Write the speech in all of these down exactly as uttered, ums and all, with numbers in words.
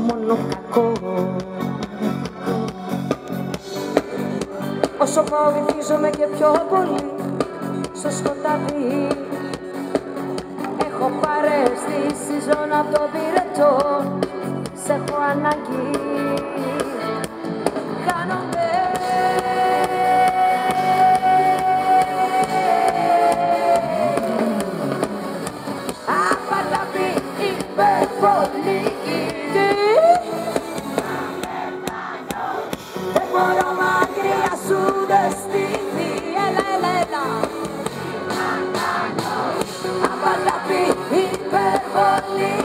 μόνο κακό. Όσο πάω βυθίζομαι και πιο πολύ στο σκοτάδι. Έχω παρέστηση ζώνα απ' το πυρετό, σ' έχω ανάγκη. Χάνομαι. Απ' αγάπη υπερβολή. Δεν μπορώ μακριά σου δε στιγμή. Έλα, έλα, έλα. Απ' αγάπη υπερβολή.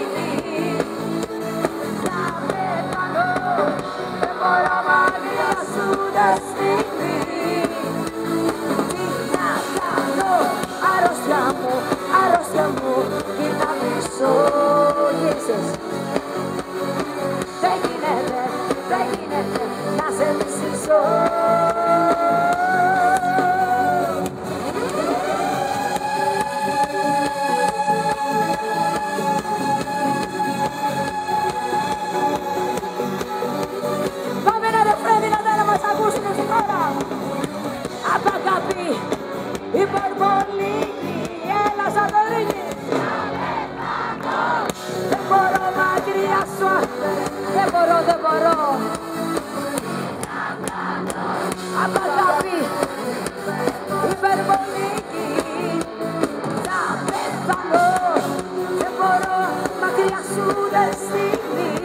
Θα πεθάνω. Δεν μπορώ μακριά σου δε στιγμή. Τι να κάνω, αρρώστια μου, αρρώστια μου. Κοίτα πίσω, γύρισες. Δεν γίνεται, δεν γίνεται να σε μισήσω. Πάμε ένα ρεφρέν δυνατά να μας ακούσουν στην χώρα. Απ' αγάπη υπερβολή. Έλα Σαντορίνη. Δεν μπορώ μακριά σου. Δεν μπορώ, δεν μπορώ. Απ' αγάπη υπερβολική. Θα πεθάνω. Δεν μπορώ μακριά σου δε στιγμή.